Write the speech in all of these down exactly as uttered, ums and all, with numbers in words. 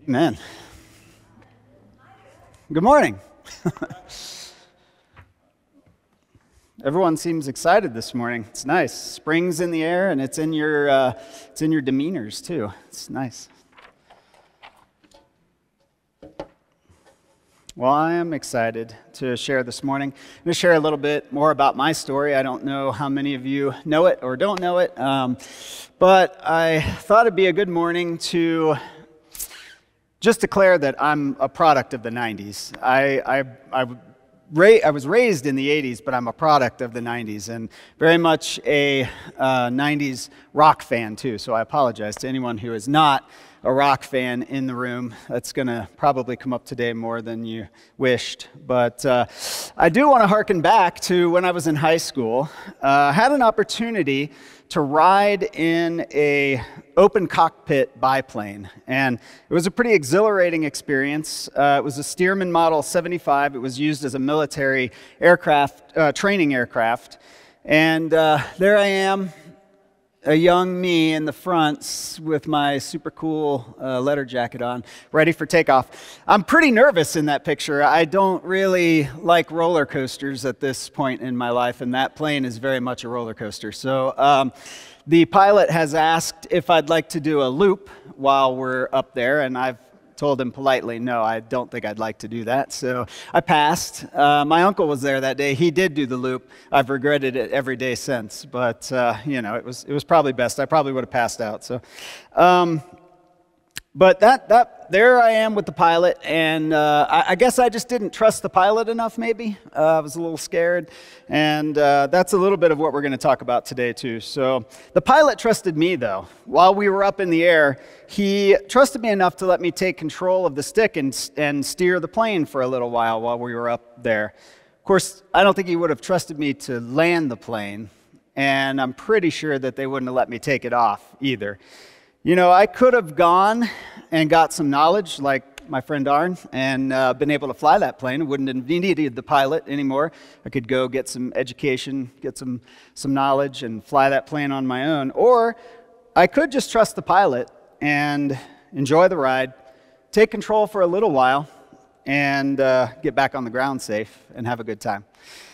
Amen. Good morning. Everyone seems excited this morning. It's nice. Spring's in the air, and it's in your uh, it's in your demeanors too. It's nice. Well, I am excited to share this morning. I'm going to share a little bit more about my story. I don't know how many of you know it or don't know it, um, but I thought it'd be a good morning to just declare that I'm a product of the nineties. I, I, I, ra- I was raised in the eighties, but I'm a product of the nineties and very much a uh, nineties rock fan too. So I apologize to anyone who is not a rock fan in the room. That's going to probably come up today more than you wished. But uh, I do want to hearken back to when I was in high school. I uh, had an opportunity to ride in a open cockpit biplane, and it was a pretty exhilarating experience. Uh, it was a Stearman Model seventy-five. It was used as a military aircraft, uh, training aircraft, and uh, there I am, a young me in the front with my super cool uh, letter jacket on, ready for takeoff. I'm pretty nervous in that picture. I don't really like roller coasters at this point in my life, and that plane is very much a roller coaster. So um, the pilot has asked if I'd like to do a loop while we're up there, and I've told him politely, no, I don't think I'd like to do that. So I passed. Uh, my uncle was there that day. He did do the loop. I've regretted it every day since, but uh, you know, it was it was probably best. I probably would have passed out. So, um, but that that there I am with the pilot, and uh, I, I guess I just didn't trust the pilot enough. Maybe uh, I was a little scared, and uh, that's a little bit of what we're going to talk about today too. So the pilot trusted me though. While we were up in the air, he trusted me enough to let me take control of the stick and and steer the plane for a little while while we were up there. Of course, I don't think he would have trusted me to land the plane, and I'm pretty sure that they wouldn't have let me take it off either. You know, I could have gone and got some knowledge like my friend Arn and uh, been able to fly that plane. I wouldn't have needed the pilot anymore. I could go get some education, get some, some knowledge, and fly that plane on my own. Or I could just trust the pilot and enjoy the ride, take control for a little while, and uh, get back on the ground safe and have a good time.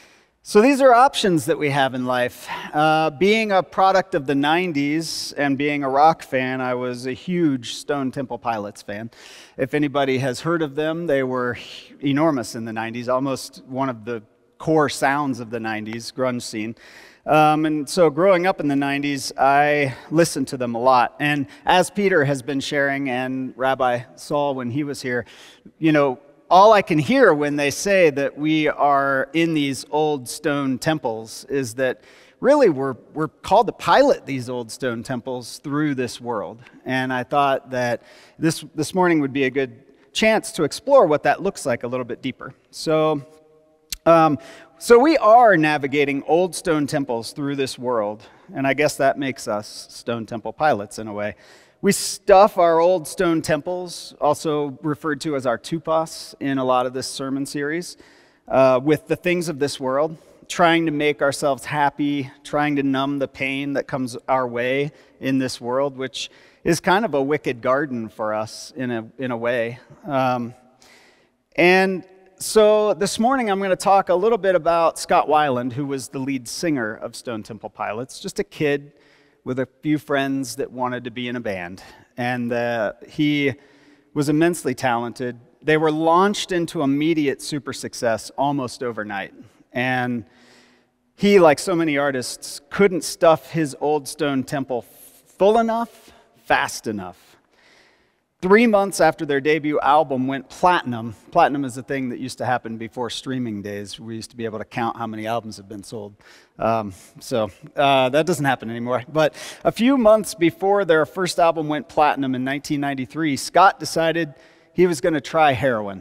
So these are options that we have in life. Uh, being a product of the nineties and being a rock fan, I was a huge Stone Temple Pilots fan. If anybody has heard of them, they were enormous in the nineties, almost one of the core sounds of the nineties grunge scene. Um, and so growing up in the nineties, I listened to them a lot. And as Peter has been sharing, and Rabbi Saul when he was here, you know, all I can hear when they say that we are in these old stone temples is that really we're, we're called to pilot these old stone temples through this world. And I thought that this, this morning would be a good chance to explore what that looks like a little bit deeper. So, um, so we are navigating old stone temples through this world, and I guess that makes us stone temple pilots in a way. We stuff our old stone temples, also referred to as our tupas in a lot of this sermon series, uh, with the things of this world, trying to make ourselves happy, trying to numb the pain that comes our way in this world, which is kind of a wicked garden for us in a, in a way. Um, and so this morning I'm going to talk a little bit about Scott Weiland, who was the lead singer of Stone Temple Pilots, just a kid with a few friends that wanted to be in a band. And uh, he was immensely talented. They were launched into immediate super success almost overnight. And he, like so many artists, couldn't stuff his old stone temple full enough, fast enough. Three months after their debut album went platinum. Platinum is a thing that used to happen before streaming days. We used to be able to count how many albums have been sold. Um, so uh, that doesn't happen anymore. But a few months before their first album went platinum in nineteen ninety-three, Scott decided he was going to try heroin.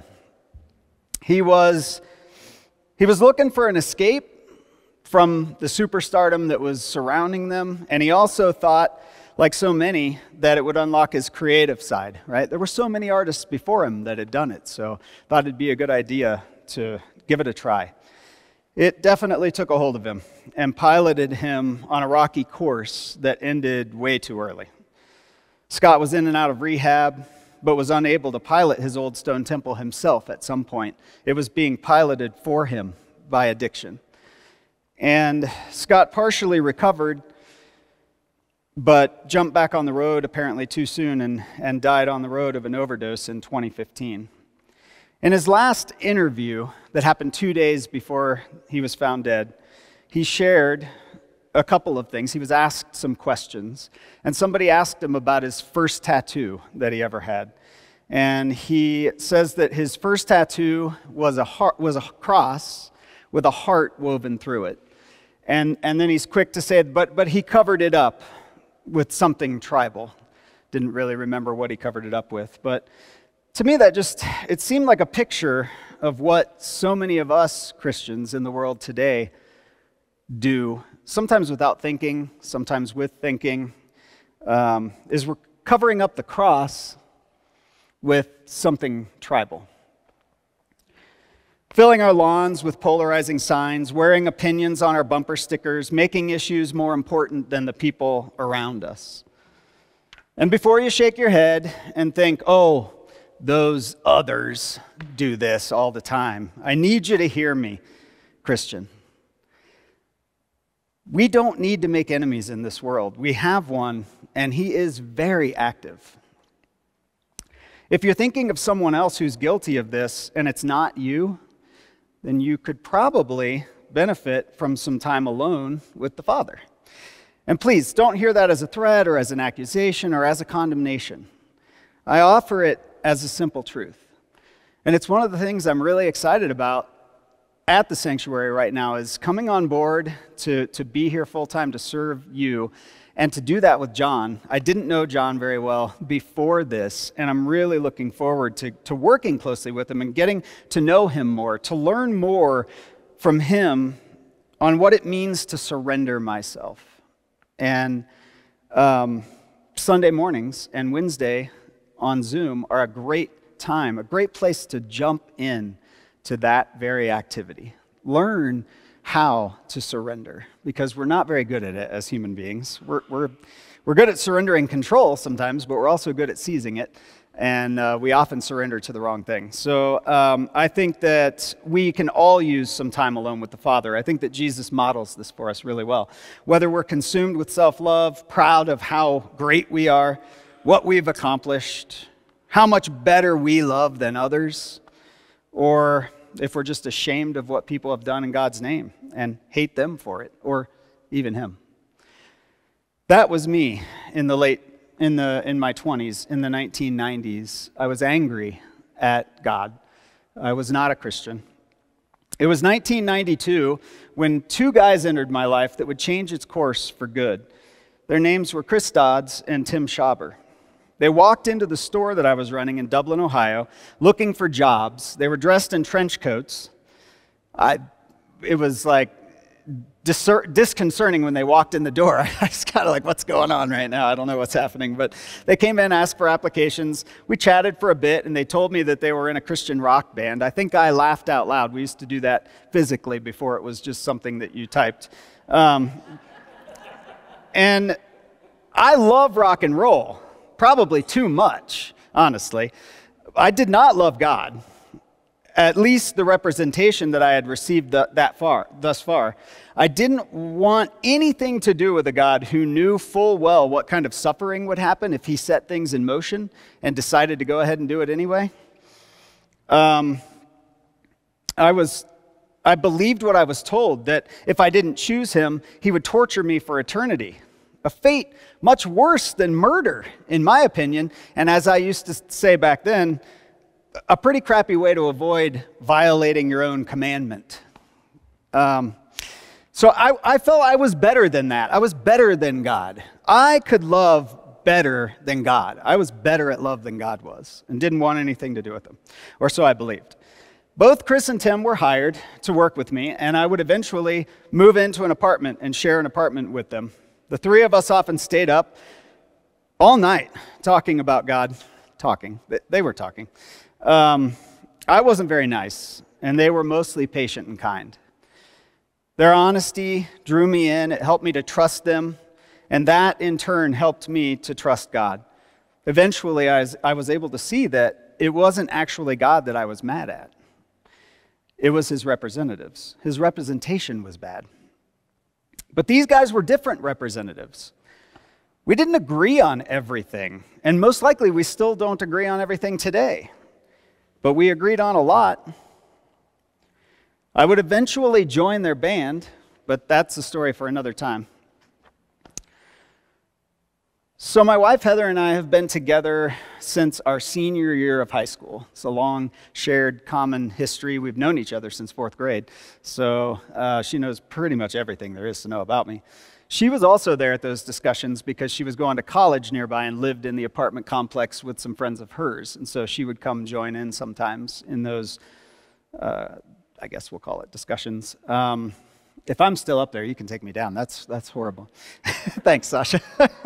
He was, he was looking for an escape from the superstardom that was surrounding them, and he also thought, like so many, that it would unlock his creative side, right? There were so many artists before him that had done it, so thought it'd be a good idea to give it a try. It definitely took a hold of him and piloted him on a rocky course that ended way too early. Scott was in and out of rehab, but was unable to pilot his old stone temple himself at some point. It was being piloted for him by addiction. And Scott partially recovered, but jumped back on the road apparently too soon and, and died on the road of an overdose in twenty fifteen. In his last interview that happened two days before he was found dead, he shared a couple of things. He was asked some questions, and somebody asked him about his first tattoo that he ever had. And he says that his first tattoo was a heart, was a cross with a heart woven through it. And, and then he's quick to say, but, but he covered it up with something tribal. Didn't really remember what he covered it up with. But to me, that just, it seemed like a picture of what so many of us Christians in the world today do, sometimes without thinking, sometimes with thinking, um, is we're covering up the cross with something tribal. Filling our lawns with polarizing signs, wearing opinions on our bumper stickers, making issues more important than the people around us. And before you shake your head and think, oh, those others do this all the time, I need you to hear me, Christian. We don't need to make enemies in this world. We have one, and he is very active. If you're thinking of someone else who's guilty of this and it's not you, then you could probably benefit from some time alone with the Father. And please, don't hear that as a threat or as an accusation or as a condemnation. I offer it as a simple truth. And it's one of the things I'm really excited about at the sanctuary right now is coming on board to, to be here full-time to serve you and to do that with John. I didn't know John very well before this, and I'm really looking forward to, to working closely with him and getting to know him more, to learn more from him on what it means to surrender myself. And um, Sunday mornings and Wednesday on Zoom are a great time, a great place to jump in to that very activity. Learn how to surrender, because we're not very good at it as human beings. We're, we're, we're good at surrendering control sometimes, but we're also good at seizing it, and uh, we often surrender to the wrong thing. So um, I think that we can all use some time alone with the Father. I think that Jesus models this for us really well. Whether we're consumed with self-love, proud of how great we are, what we've accomplished, how much better we love than others, or if we're just ashamed of what people have done in God's name and hate them for it, or even him. That was me in the late, in the in my twenties, in the nineteen nineties. I was angry at God. I was not a Christian. It was nineteen ninety-two when two guys entered my life that would change its course for good. Their names were Chris Dodds and Tim Schauber. They walked into the store that I was running in Dublin, Ohio, looking for jobs. They were dressed in trench coats. I, it was like discer- disconcerting when they walked in the door. I was kind of like, what's going on right now? I don't know what's happening. But they came in, asked for applications. We chatted for a bit, and they told me that they were in a Christian rock band. I think I laughed out loud. We used to do that physically before it was just something that you typed. Um, and I love rock and roll. Probably too much, honestly. I did not love God, at least the representation that I had received th- that far, thus far. I didn't want anything to do with a God who knew full well what kind of suffering would happen if he set things in motion and decided to go ahead and do it anyway. Um, I was, I believed what I was told, that if I didn't choose him, he would torture me for eternity. A fate much worse than murder, in my opinion, and as I used to say back then, a pretty crappy way to avoid violating your own commandment. Um, so I, I felt I was better than that. I was better than God. I could love better than God. I was better at love than God was, and didn't want anything to do with him, or so I believed. Both Chris and Tim were hired to work with me, and I would eventually move into an apartment and share an apartment with them. The three of us often stayed up all night talking about God. Talking. They were talking. Um, I wasn't very nice, and they were mostly patient and kind. Their honesty drew me in. It helped me to trust them, and that in turn helped me to trust God. eventually I was, I was able to see that it wasn't actually God that I was mad at. It was his representatives. His representation was bad. But these guys were different representatives. We didn't agree on everything, and most likely we still don't agree on everything today. But we agreed on a lot. I would eventually join their band, but that's a story for another time. So my wife Heather and I have been together since our senior year of high school. It's a long shared common history. We've known each other since fourth grade, so uh, she knows pretty much everything there is to know about me. She was also there at those discussions because she was going to college nearby and lived in the apartment complex with some friends of hers, and so she would come join in sometimes in those, uh, I guess we'll call it discussions. Um, If I'm still up there, you can take me down. That's that's horrible. Thanks, Sasha.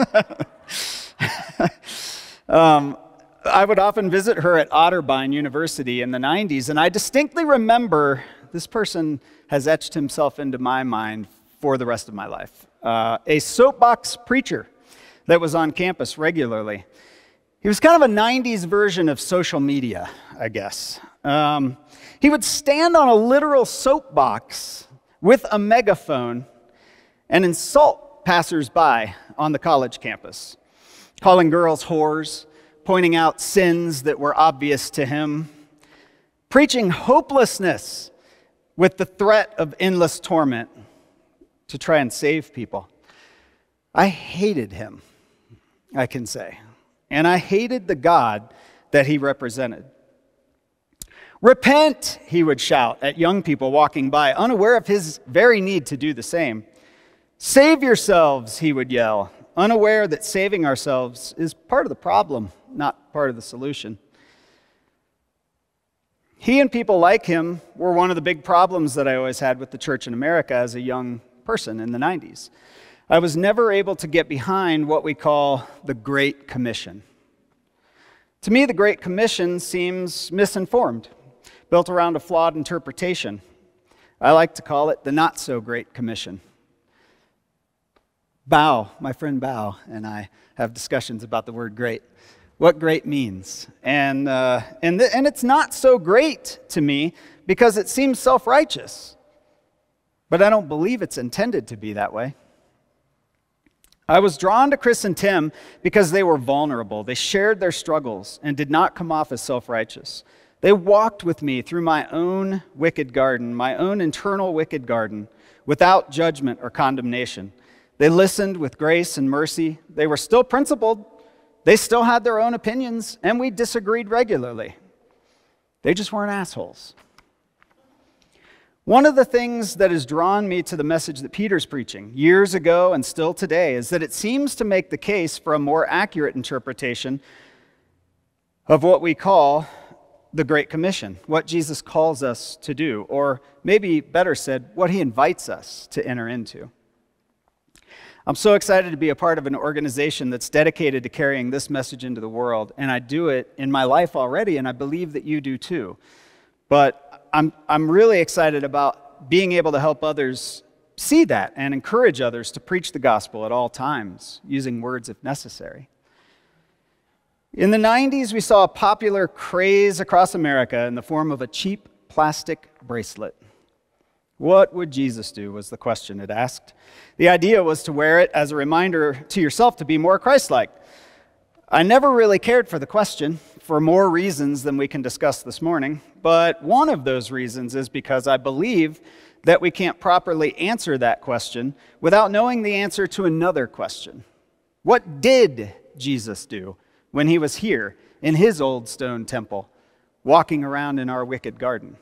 um, I would often visit her at Otterbein University in the nineties, and I distinctly remember this person has etched himself into my mind for the rest of my life. Uh, a soapbox preacher that was on campus regularly. He was kind of a nineties version of social media, I guess. Um, he would stand on a literal soapbox with a megaphone and insult passers-by on the college campus, calling girls whores, pointing out sins that were obvious to him, preaching hopelessness with the threat of endless torment to try and save people. I hated him, I can say, and I hated the God that he represented. Repent, he would shout at young people walking by, unaware of his very need to do the same. Save yourselves, he would yell, unaware that saving ourselves is part of the problem, not part of the solution. He and people like him were one of the big problems that I always had with the church in America as a young person in the nineties. I was never able to get behind what we call the Great Commission. To me, the Great Commission seems misinformed, built around a flawed interpretation. I like to call it the not-so-great commission. Bao, my friend Bao, and I have discussions about the word great, what great means. And, uh, and, th- and it's not so great to me because it seems self-righteous. But I don't believe it's intended to be that way. I was drawn to Chris and Tim because they were vulnerable. They shared their struggles and did not come off as self-righteous. They walked with me through my own wicked garden, my own internal wicked garden, without judgment or condemnation. They listened with grace and mercy. They were still principled. They still had their own opinions, and we disagreed regularly. They just weren't assholes. One of the things that has drawn me to the message that Peter's preaching years ago and still today is that it seems to make the case for a more accurate interpretation of what we call the Great Commission, what Jesus calls us to do, or maybe better said, what he invites us to enter into. I'm so excited to be a part of an organization that's dedicated to carrying this message into the world, and I do it in my life already, and I believe that you do too. But I'm, I'm really excited about being able to help others see that and encourage others to preach the gospel at all times, using words if necessary. In the nineties, we saw a popular craze across America in the form of a cheap plastic bracelet. What would Jesus do, was the question it asked. The idea was to wear it as a reminder to yourself to be more Christ-like. I never really cared for the question, for more reasons than we can discuss this morning, but one of those reasons is because I believe that we can't properly answer that question without knowing the answer to another question. What did Jesus do when he was here in his old stone temple, walking around in our wicked garden?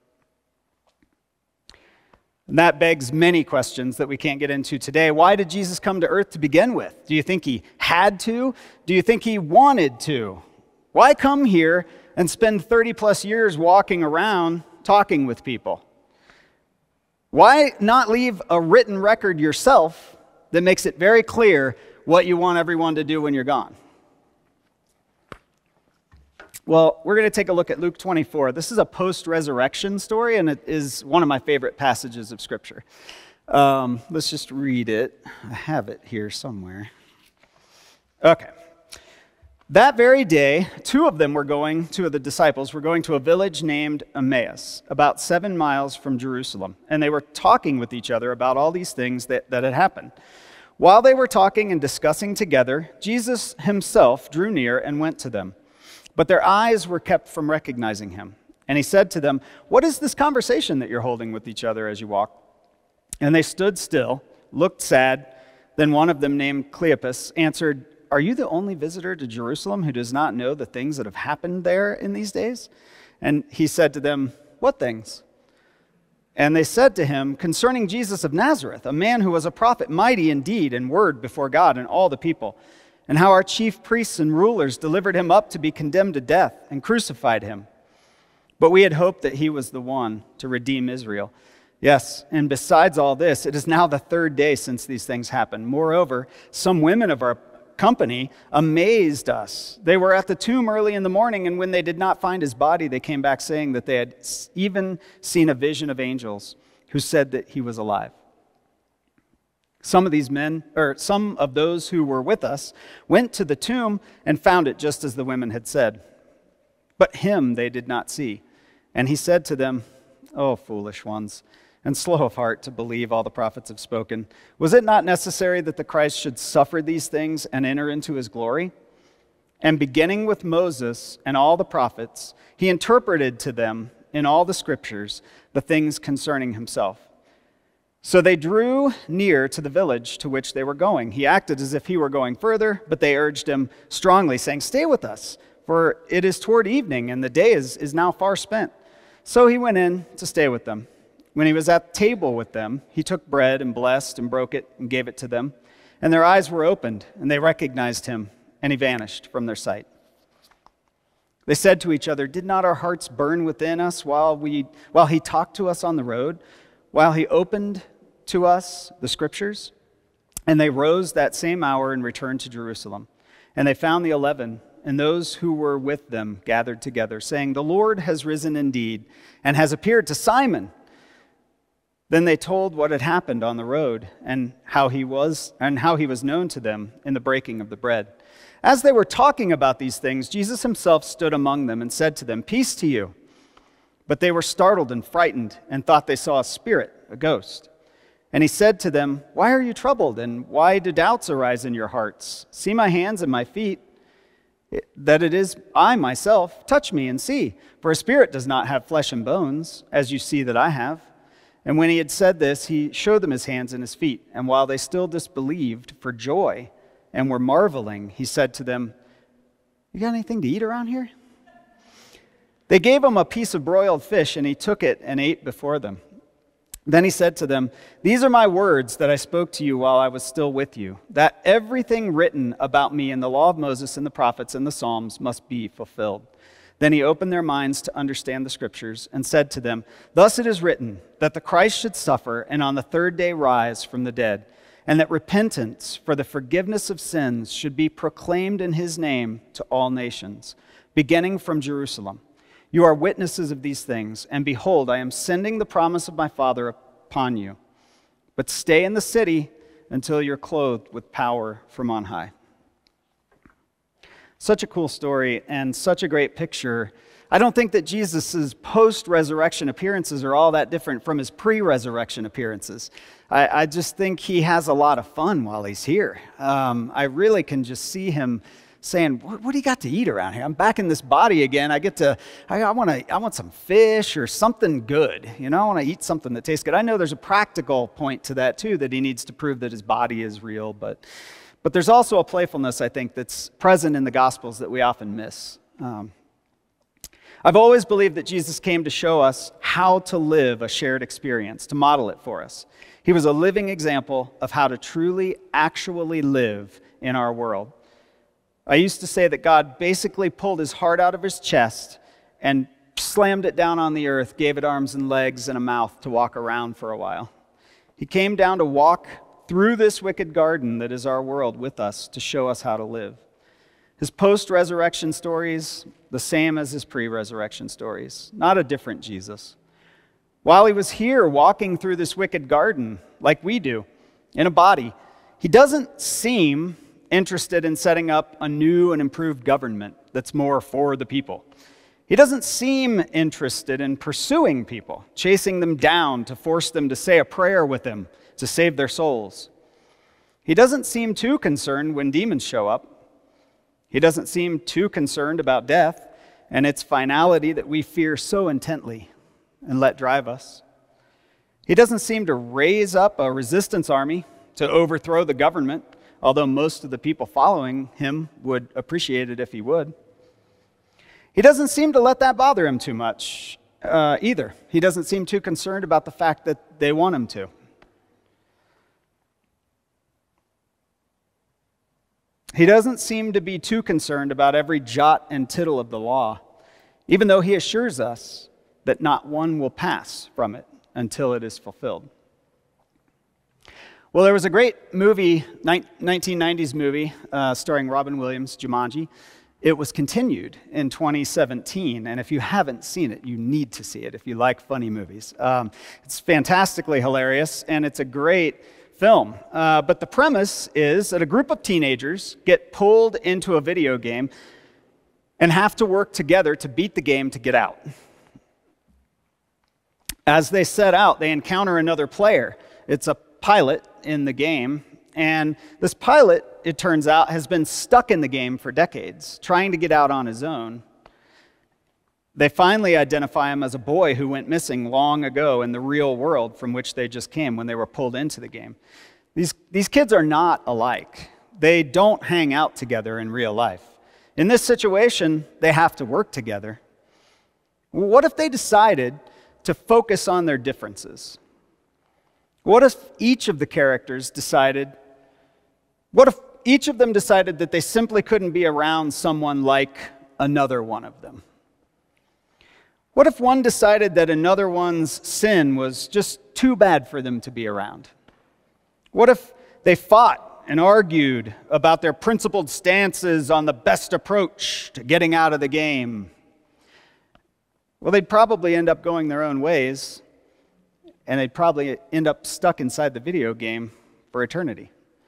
And that begs many questions that we can't get into today. Why did Jesus come to earth to begin with? Do you think he had to? Do you think he wanted to? Why come here and spend thirty plus years walking around talking with people? Why not leave a written record yourself that makes it very clear what you want everyone to do when you're gone? Well, we're going to take a look at Luke twenty-four. This is a post-resurrection story, and it is one of my favorite passages of Scripture. Um, let's just read it. I have it here somewhere. Okay. That very day, two of them were going, two of the disciples were going to a village named Emmaus, about seven miles from Jerusalem, and they were talking with each other about all these things that, that had happened. While they were talking and discussing together, Jesus himself drew near and went to them. But their eyes were kept from recognizing him. And he said to them, "What is this conversation that you're holding with each other as you walk?" And they stood still, looked sad. Then one of them, named Cleopas, answered, "Are you the only visitor to Jerusalem who does not know the things that have happened there in these days?" And he said to them, "What things?" And they said to him, "Concerning Jesus of Nazareth, a man who was a prophet, mighty in deed and word before God and all the people, and how our chief priests and rulers delivered him up to be condemned to death and crucified him. But we had hoped that he was the one to redeem Israel. Yes, and besides all this, it is now the third day since these things happened. Moreover, some women of our company amazed us. They were at the tomb early in the morning, and when they did not find his body, they came back saying that they had even seen a vision of angels who said that he was alive." Some of these men, or some of those who were with us, went to the tomb and found it just as the women had said. But him they did not see. And he said to them, "O foolish ones, and slow of heart to believe all the prophets have spoken. Was it not necessary that the Christ should suffer these things and enter into his glory?" And beginning with Moses and all the prophets, he interpreted to them in all the scriptures the things concerning himself. So they drew near to the village to which they were going. He acted as if he were going further, but they urged him strongly, saying, "Stay with us, for it is toward evening, and the day is, is now far spent." So he went in to stay with them. When he was at table with them, he took bread and blessed and broke it and gave it to them. And their eyes were opened, and they recognized him, and he vanished from their sight. They said to each other, "Did not our hearts burn within us while we while he talked to us on the road, while he opened to us the scriptures?" And they rose that same hour and returned to Jerusalem. And they found the eleven, and those who were with them gathered together, saying, "The Lord has risen indeed, and has appeared to Simon." Then they told what had happened on the road, and how he was and how he was known to them in the breaking of the bread. As they were talking about these things, Jesus himself stood among them and said to them, "Peace to you." But they were startled and frightened, and thought they saw a spirit, a ghost. And he said to them, "Why are you troubled, and why do doubts arise in your hearts? See my hands and my feet, that it is I myself. Touch me and see, for a spirit does not have flesh and bones, as you see that I have." And when he had said this, he showed them his hands and his feet. And while they still disbelieved for joy and were marveling, he said to them, "You got anything to eat around here?" They gave him a piece of broiled fish, and he took it and ate before them. Then he said to them, "These are my words that I spoke to you while I was still with you, that everything written about me in the law of Moses and the prophets and the Psalms must be fulfilled." Then he opened their minds to understand the scriptures and said to them, "Thus it is written, that the Christ should suffer and on the third day rise from the dead, and that repentance for the forgiveness of sins should be proclaimed in his name to all nations, beginning from Jerusalem. You are witnesses of these things, and behold, I am sending the promise of my Father upon you. But stay in the city until you're clothed with power from on high." Such a cool story and such a great picture. I don't think that Jesus' post-resurrection appearances are all that different from his pre-resurrection appearances. I, I just think he has a lot of fun while he's here. Um, I really can just see him saying, what, what do you got to eat around here? I'm back in this body again. I get to, I, I want to, I want some fish or something good. You know, I want to eat something that tastes good. I know there's a practical point to that too, that he needs to prove that his body is real, but But there's also a playfulness, I think, that's present in the Gospels that we often miss. Um, I've always believed that Jesus came to show us how to live a shared experience, to model it for us. He was a living example of how to truly, actually live in our world. I used to say that God basically pulled his heart out of his chest and slammed it down on the earth, gave it arms and legs and a mouth to walk around for a while. He came down to walk through this wicked garden that is our world with us to show us how to live. His post-resurrection stories, the same as his pre-resurrection stories, not a different Jesus. While he was here walking through this wicked garden, like we do, in a body, he doesn't seem interested in setting up a new and improved government that's more for the people. He doesn't seem interested in pursuing people, chasing them down to force them to say a prayer with him to save their souls. He doesn't seem too concerned when demons show up. He doesn't seem too concerned about death and its finality that we fear so intently and let drive us. He doesn't seem to raise up a resistance army to overthrow the government, although most of the people following him would appreciate it if he would. He doesn't seem to let that bother him too much uh, either. He doesn't seem too concerned about the fact that they want him to. He doesn't seem to be too concerned about every jot and tittle of the law, even though he assures us that not one will pass from it until it is fulfilled. Well, there was a great movie, nineteen nineties movie, uh, starring Robin Williams, Jumanji. It was continued in twenty seventeen, and if you haven't seen it, you need to see it if you like funny movies. Um, it's fantastically hilarious, and it's a great film. Uh, but the premise is that a group of teenagers get pulled into a video game and have to work together to beat the game to get out. As they set out, they encounter another player. It's a pilot in the game, and this pilot, it turns out, has been stuck in the game for decades, trying to get out on his own. They finally identify him as a boy who went missing long ago in the real world from which they just came when they were pulled into the game. These, these kids are not alike. They don't hang out together in real life. In this situation, they have to work together. What if they decided to focus on their differences? What if each of the characters decided, what if each of them decided that they simply couldn't be around someone like another one of them? What if one decided that another one's sin was just too bad for them to be around? What if they fought and argued about their principled stances on the best approach to getting out of the game? Well, they'd probably end up going their own ways, and they'd probably end up stuck inside the video game for eternity.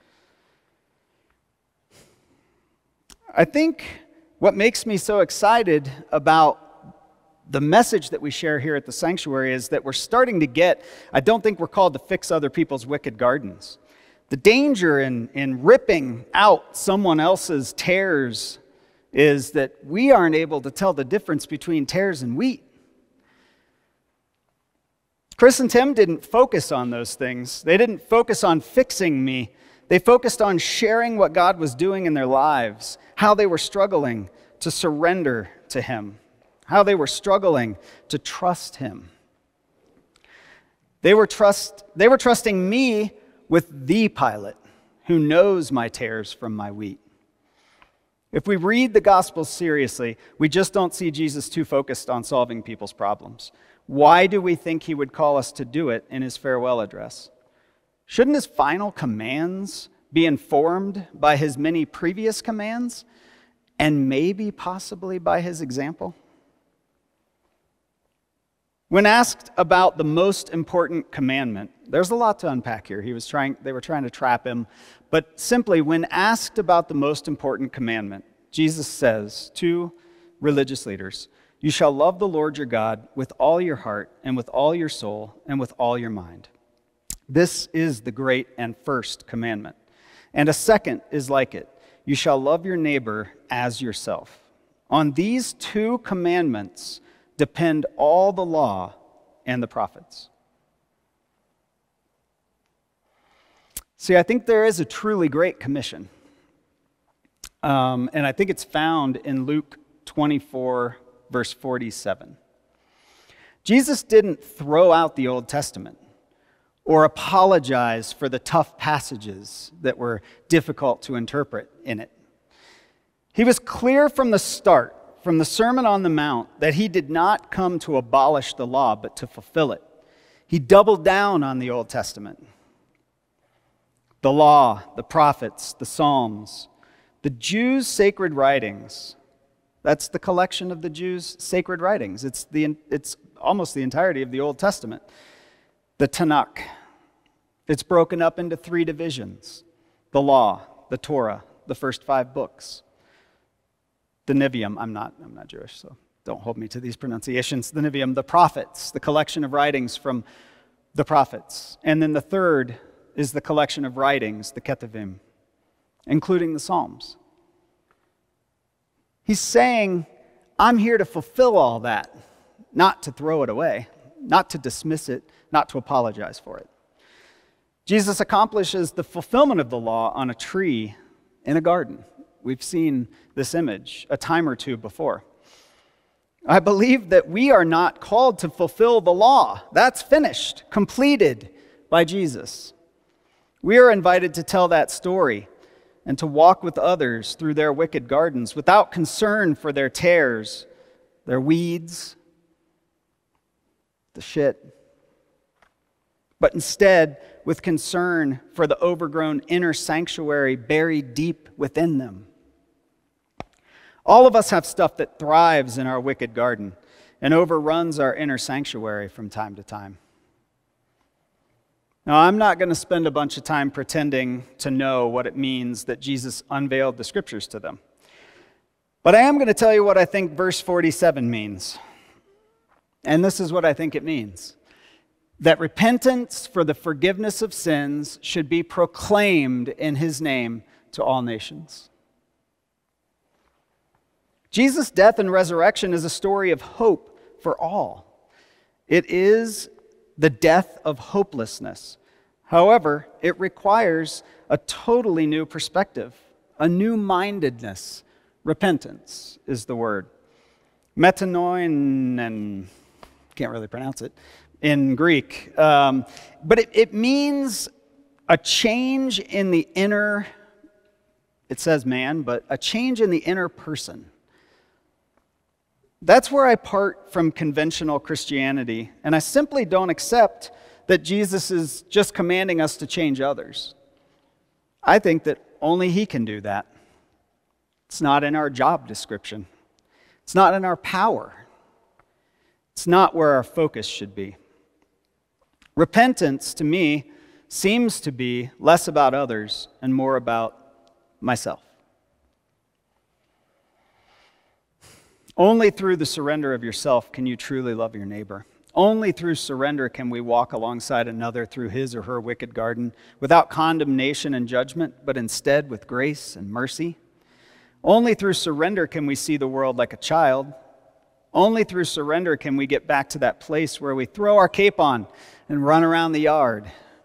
I think what makes me so excited about the message that we share here at the sanctuary is that we're starting to get, I don't think we're called to fix other people's wicked gardens. The danger in, in ripping out someone else's tares is that we aren't able to tell the difference between tares and wheat. Chris and Tim didn't focus on those things. They didn't focus on fixing me. They focused on sharing what God was doing in their lives, how they were struggling to surrender to him, how they were struggling to trust him. They were, trust, they were trusting me with the pilot who knows my tares from my wheat. If we read the Gospels seriously, we just don't see Jesus too focused on solving people's problems. Why do we think he would call us to do it in his farewell address? Shouldn't his final commands be informed by his many previous commands and maybe possibly by his example? When asked about the most important commandment, there's a lot to unpack here. He was trying, they were trying to trap him. But simply, when asked about the most important commandment, Jesus says to religious leaders, "You shall love the Lord your God with all your heart and with all your soul and with all your mind. This is the great and first commandment. And a second is like it. You shall love your neighbor as yourself. On these two commandments depend all the law and the prophets." See, I think there is a truly great commission. Um, and I think it's found in Luke twenty-four, verse forty-seven. Jesus didn't throw out the Old Testament or apologize for the tough passages that were difficult to interpret in it. He was clear from the start, from the Sermon on the Mount, that he did not come to abolish the law, but to fulfill it. He doubled down on the Old Testament. The law, the prophets, the Psalms, the Jews' sacred writings. That's the collection of the Jews' sacred writings. It's, the, it's almost the entirety of the Old Testament. The Tanakh. It's broken up into three divisions: the law, the Torah, the first five books. The Nevi'im, I'm not, I'm not Jewish, so don't hold me to these pronunciations. The Nevi'im, the prophets, the collection of writings from the prophets. And then the third is the collection of writings, the Ketuvim, including the Psalms. He's saying, I'm here to fulfill all that, not to throw it away, not to dismiss it, not to apologize for it. Jesus accomplishes the fulfillment of the law on a tree in a garden. We've seen this image a time or two before. I believe that we are not called to fulfill the law. That's finished, completed by Jesus. We are invited to tell that story and to walk with others through their wicked gardens without concern for their tares, their weeds, the shit, but instead with concern for the overgrown inner sanctuary buried deep within them. All of us have stuff that thrives in our wicked garden and overruns our inner sanctuary from time to time. Now, I'm not going to spend a bunch of time pretending to know what it means that Jesus unveiled the scriptures to them. But I am going to tell you what I think verse forty-seven means. And this is what I think it means. That repentance for the forgiveness of sins should be proclaimed in his name to all nations. Jesus' death and resurrection is a story of hope for all. It is the death of hopelessness. However, it requires a totally new perspective, a new mindedness. Repentance is the word. Metanoin, can't really pronounce it in Greek. Um, but it, it means a change in the inner, it says man, but a change in the inner person. That's where I part from conventional Christianity, and I simply don't accept that Jesus is just commanding us to change others. I think that only he can do that. It's not in our job description. It's not in our power. It's not where our focus should be. Repentance, to me, seems to be less about others and more about myself. Only through the surrender of yourself can you truly love your neighbor. Only through surrender can we walk alongside another through his or her wicked garden without condemnation and judgment, but instead with grace and mercy. Only through surrender can we see the world like a child. Only through surrender can we get back to that place where we throw our cape on and run around the yard.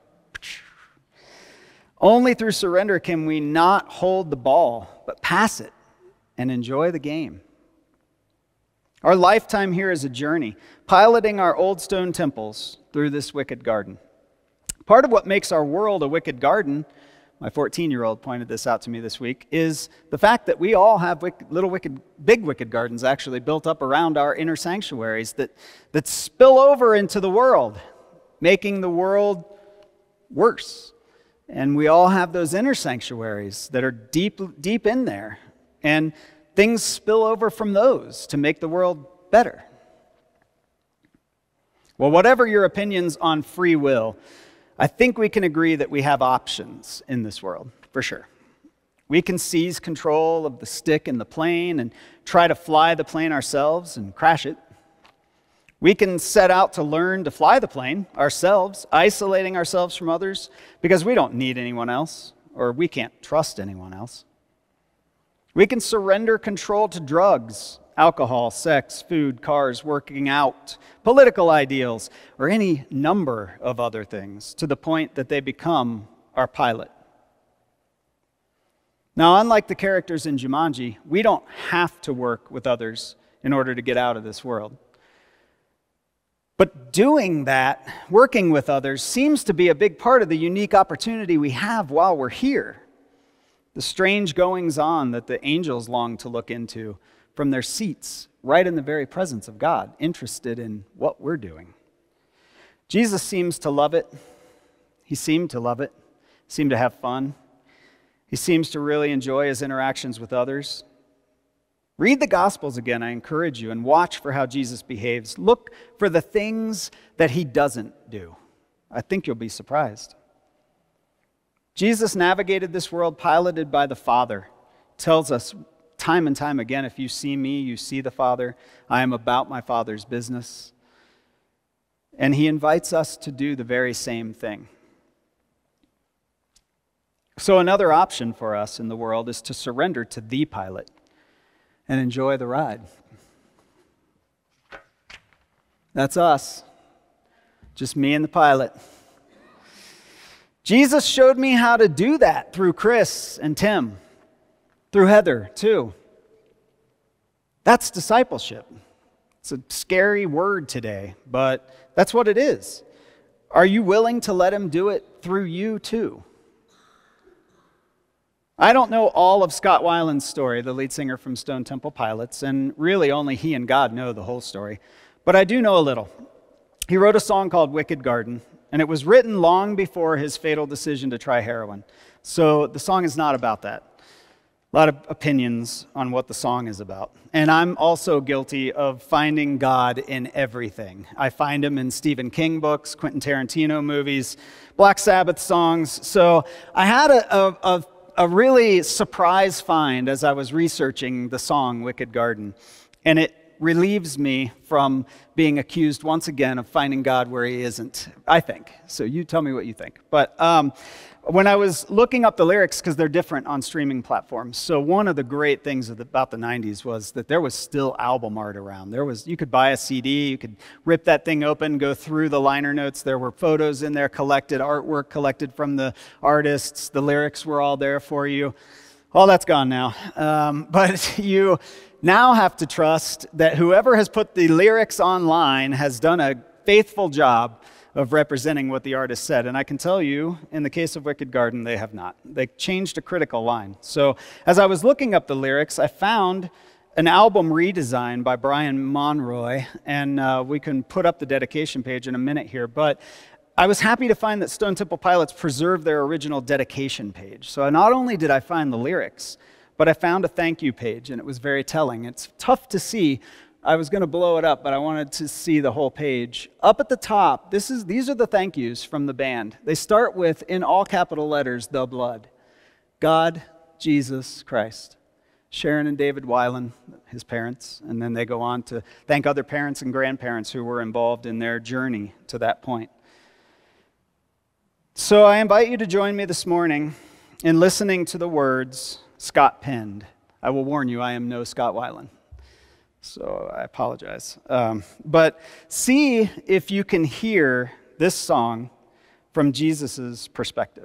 Only through surrender can we not hold the ball, but pass it and enjoy the game. Our lifetime here is a journey, piloting our old stone temples through this wicked garden. Part of what makes our world a wicked garden, my fourteen-year-old pointed this out to me this week, is the fact that we all have wicked, little wicked, big wicked gardens actually built up around our inner sanctuaries that, that spill over into the world, making the world worse. And we all have those inner sanctuaries that are deep, deep in there. And things spill over from those to make the world better. Well, whatever your opinions on free will, I think we can agree that we have options in this world, for sure. We can seize control of the stick in the plane and try to fly the plane ourselves and crash it. We can set out to learn to fly the plane ourselves, isolating ourselves from others because we don't need anyone else or we can't trust anyone else. We can surrender control to drugs, alcohol, sex, food, cars, working out, political ideals, or any number of other things to the point that they become our pilot. Now, unlike the characters in Jumanji, we don't have to work with others in order to get out of this world. But doing that, working with others, seems to be a big part of the unique opportunity we have while we're here. The strange goings-on that the angels long to look into from their seats, right in the very presence of God, interested in what we're doing. Jesus seems to love it. He seemed to love it, seemed to have fun. He seems to really enjoy his interactions with others. Read the Gospels again, I encourage you, and watch for how Jesus behaves. Look for the things that he doesn't do. I think you'll be surprised. Jesus navigated this world piloted by the Father, tells us time and time again, if you see me, you see the Father. I am about my Father's business. And he invites us to do the very same thing. So another option for us in the world is to surrender to the pilot and enjoy the ride. That's us. Just me and the pilot. Jesus showed me how to do that through Chris and Tim, through Heather too. That's discipleship. It's a scary word today, but that's what it is. Are you willing to let him do it through you too? I don't know all of Scott Weiland's story, the lead singer from Stone Temple Pilots, and really only he and God know the whole story. But I do know a little. He wrote a song called Wicked Garden, and it was written long before his fatal decision to try heroin. So the song is not about that. A lot of opinions on what the song is about. And I'm also guilty of finding God in everything. I find him in Stephen King books, Quentin Tarantino movies, Black Sabbath songs. So I had a, a, a, a really surprise find as I was researching the song Wicked Garden. And it relieves me from being accused once again of finding God where he isn't, I think. So you tell me what you think. But um, when I was looking up the lyrics, because they're different on streaming platforms, so one of the great things about the nineties was that there was still album art around. There was, you could buy a C D, you could rip that thing open, go through the liner notes. There were photos in there, collected artwork collected from the artists. The lyrics were all there for you. All that's gone now. Um, but you now have to trust that whoever has put the lyrics online has done a faithful job of representing what the artist said. And I can tell you, in the case of Wicked Garden, they have not. They changed a critical line. So as I was looking up the lyrics, I found an album redesign by Brian Monroy, and uh, we can put up the dedication page in a minute here, but I was happy to find that Stone Temple Pilots preserved their original dedication page. So not only did I find the lyrics, but I found a thank you page, and it was very telling. It's tough to see. I was going to blow it up, but I wanted to see the whole page. Up at the top, this is, these are the thank yous from the band. They start with, in all capital letters, the blood. God, Jesus, Christ. Sharon and David Weiland, his parents, and then they go on to thank other parents and grandparents who were involved in their journey to that point. So I invite you to join me this morning in listening to the words Scott penned. I will warn you, I am no Scott Weiland, so I apologize. Um, but see if you can hear this song from Jesus' perspective.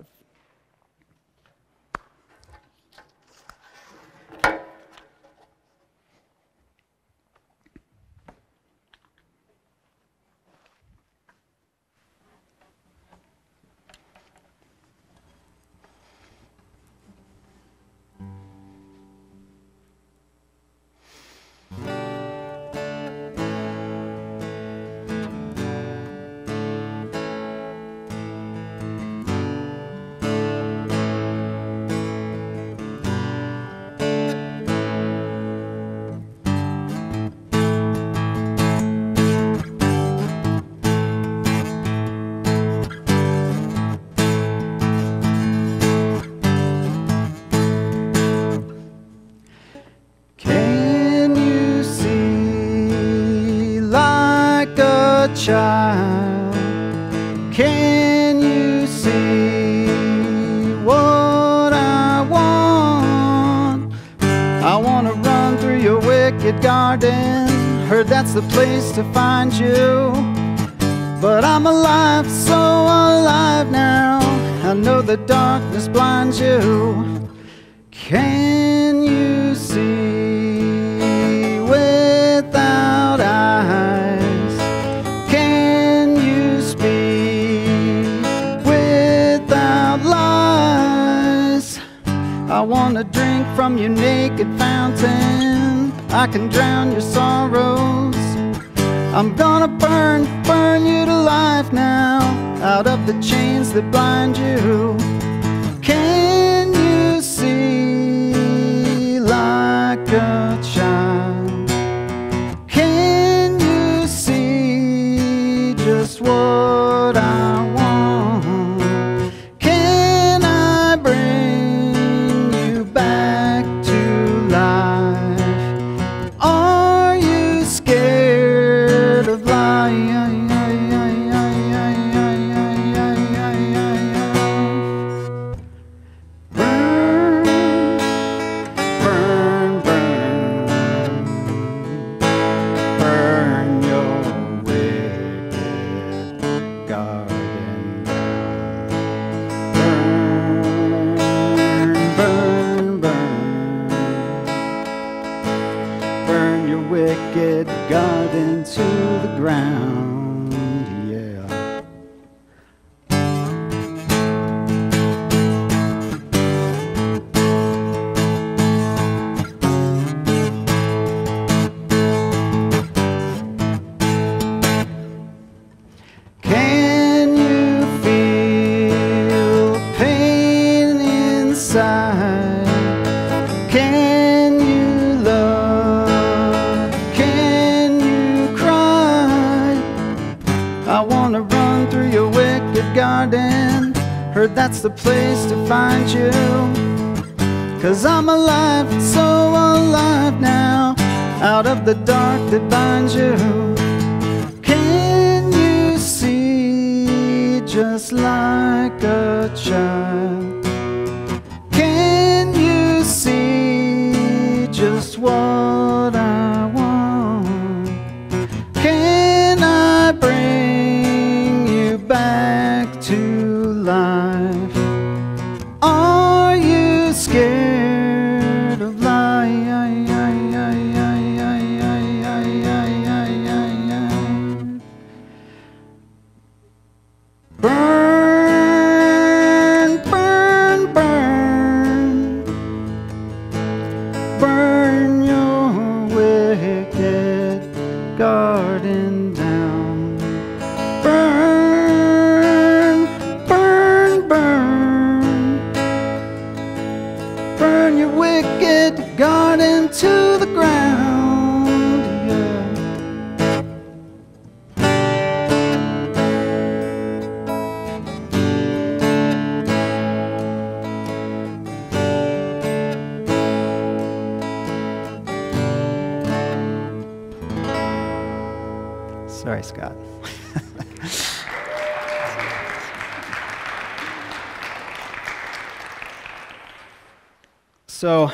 Child, can you see what I want? I want to run through your wicked garden. Heard that's the place to find you. But I'm alive, so alive now. I know the darkness blinds you. Can you see without eyes? I want to drink from your naked fountain. I can drown your sorrows. I'm gonna burn, burn you to life now, out of the chains that bind you. Can you see like a child? Can you see just what I want? Can I bring back to wicked garden to the ground, yeah. Can you feel pain inside? Can you love? Can you cry? I wanna run through your wicked garden. Heard that's the place to find you. 'Cause I'm alive, so alive now, out of the dark that binds you. Can you see just like a child? Can you see just what I want? Can I bring you back to life? Are you scared of life? Burn, burn, burn. Burn your wicked garden down. Burn, burn, burn. Burn your wicked garden to the ground, yeah. Sorry, Scott. So,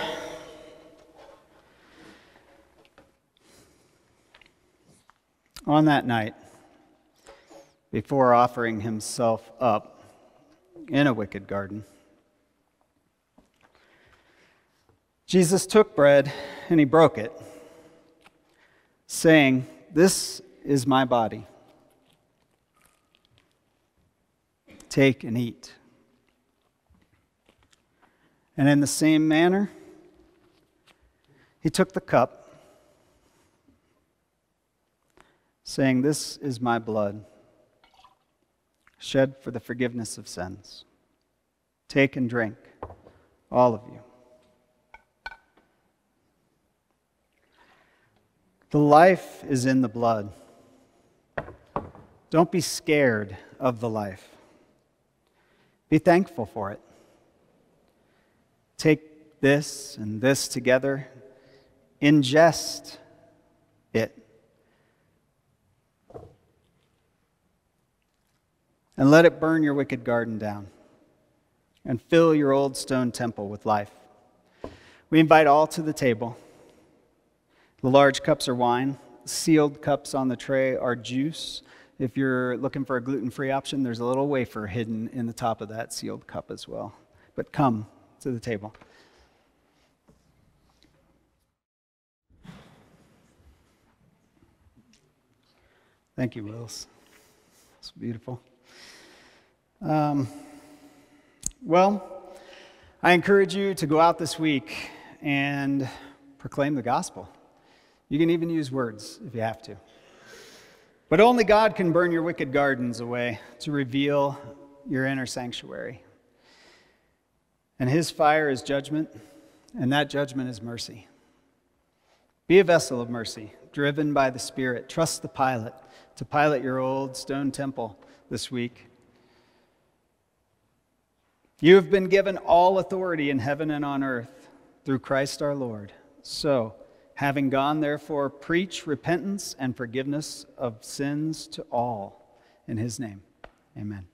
on that night, before offering himself up in a wicked garden, Jesus took bread and he broke it, saying, "This is my body. Take and eat." And in the same manner, he took the cup, saying, "This is my blood, shed for the forgiveness of sins. Take and drink, all of you." The life is in the blood. Don't be scared of the life. Be thankful for it. Take this and this together. Ingest it. And let it burn your wicked garden down and fill your old stone temple with life. We invite all to the table. The large cups are wine. Sealed cups on the tray are juice. If you're looking for a gluten-free option, there's a little wafer hidden in the top of that sealed cup as well. But come to the table. Thank you, Wills. It's beautiful. Um, well, I encourage you to go out this week and proclaim the gospel. You can even use words if you have to. But only God can burn your wicked gardens away to reveal your inner sanctuary. And his fire is judgment, and that judgment is mercy. Be a vessel of mercy, driven by the Spirit. Trust the pilot to pilot your old stone temple this week. You have been given all authority in heaven and on earth through Christ our Lord. So, having gone, therefore, preach repentance and forgiveness of sins to all. In his name, amen.